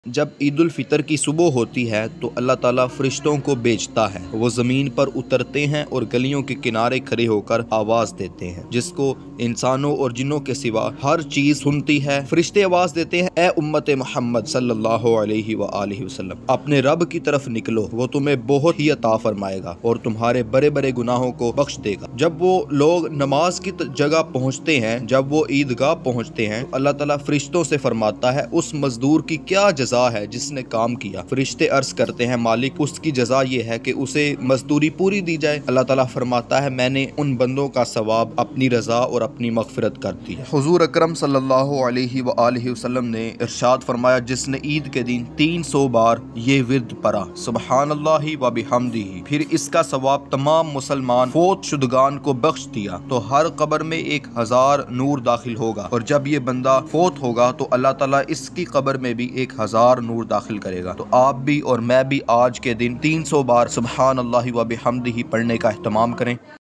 जब ईद उल फितर की सुबह होती है तो अल्लाह ताला फरिश्तों को भेजता है। वो ज़मीन पर उतरते हैं और गलियों के किनारे खड़े होकर आवाज़ देते हैं, जिसको इंसानों और जिन्नों के सिवा हर चीज़ सुनती है। फरिश्ते आवाज़ देते हैं, ए उम्मत मोहम्मद सल्लल्लाहु अलैहि वसल्लम, अपने रब की तरफ निकलो, वो तुम्हें बहुत ही अता फरमाएगा और तुम्हारे बड़े बड़े गुनाहों को बख्श देगा। जब वो लोग नमाज की जगह पहुँचते हैं, जब वो ईदगाह पहुँचते हैं, तो अल्लाह ताला फरिश्तों से फरमाता है, उस मजदूर की क्या जज़ा है जिसने काम किया। फरिश्ते अर्ज करते हैं, मालिक उसकी जज़ा ये है कि उसे मजदूरी पूरी दी जाए। अल्लाह ताला फरमाता है, मैंने उन बंदों का सवाब अपनी रजा और अपनी मगफिरत कर दी है। हुजूर अकरम सल्लल्लाहु अलैहि वसल्लम ने इरशाद फरमाया, जिसने ईद के दिन 300 बार ये विर्द पढ़ा, सुबहानल्लाहि व बिहम्दिही, फिर इसका सवाब तमाम मुसलमान फौत शुदगान को बख्श दिया, तो हर कब्र में 1000 नूर दाखिल होगा, और जब ये बंदा फौत होगा तो अल्लाह ताला इसकी कब्र में भी 1000 नूर दाखिल करेगा। तो आप भी और मैं भी आज के दिन 300 बार सुबहानल्लाहि व बिहम्दिही पढ़ने का एहतमाम करें।